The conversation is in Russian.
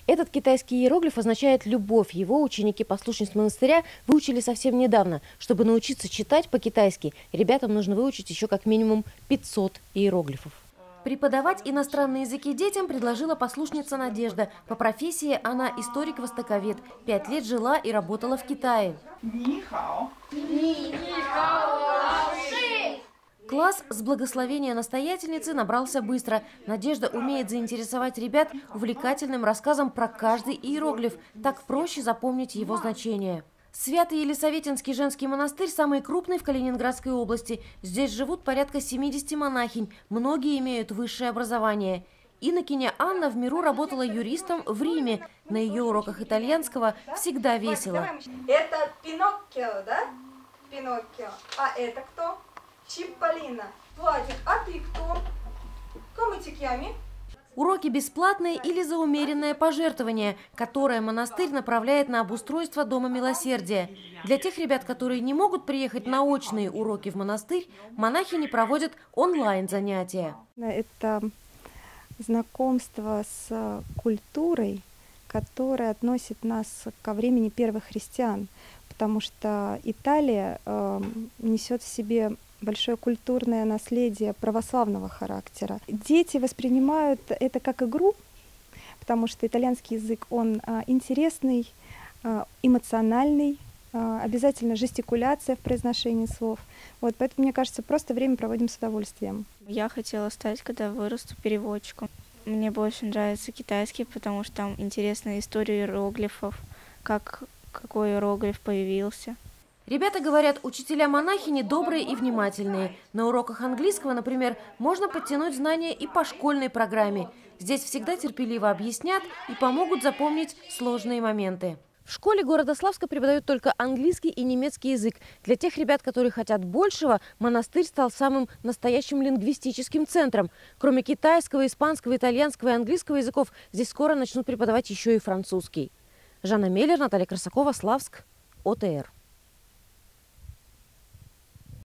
Этот китайский иероглиф означает «любовь». Его ученики-послушниц монастыря выучили совсем недавно. Чтобы научиться читать по-китайски, ребятам нужно выучить еще как минимум 500 иероглифов. Преподавать иностранные языки детям предложила послушница Надежда. По профессии она историк-востоковед. 5 лет жила и работала в Китае. Класс с благословения настоятельницы набрался быстро. Надежда умеет заинтересовать ребят увлекательным рассказом про каждый иероглиф. Так проще запомнить его значение. Свято-Елисаветинский женский монастырь самый крупный в Калининградской области. Здесь живут порядка 70 монахинь. Многие имеют высшее образование. Инокиня Анна в миру работала юристом в Риме. На ее уроках итальянского всегда весело. Это Пиноккио, да? Пиноккио. А это кто? Чипполлино. Владик, а ты кто? Камытикями. Уроки бесплатные или за умеренное пожертвование, которое монастырь направляет на обустройство Дома Милосердия. Для тех ребят, которые не могут приехать на очные уроки в монастырь, монахини проводят онлайн-занятия. Это знакомство с культурой, которая относит нас ко времени первых христиан, потому что Италия несет в себе большое культурное наследие православного характера. Дети воспринимают это как игру, потому что итальянский язык, он интересный, эмоциональный, обязательно жестикуляция в произношении слов. Вот, поэтому, мне кажется, просто время проводим с удовольствием. Я хотела стать, когда вырасту, переводчиком. Мне больше нравится китайский, потому что там интересная история иероглифов, какой иероглиф появился. Ребята говорят, учителя-монахини добрые и внимательные. На уроках английского, например, можно подтянуть знания и по школьной программе. Здесь всегда терпеливо объяснят и помогут запомнить сложные моменты. В школе города Славска преподают только английский и немецкий язык. Для тех ребят, которые хотят большего, монастырь стал самым настоящим лингвистическим центром. Кроме китайского, испанского, итальянского и английского языков, здесь скоро начнут преподавать еще и французский. Жанна Меллер, Наталья Красакова, Славск, ОТР.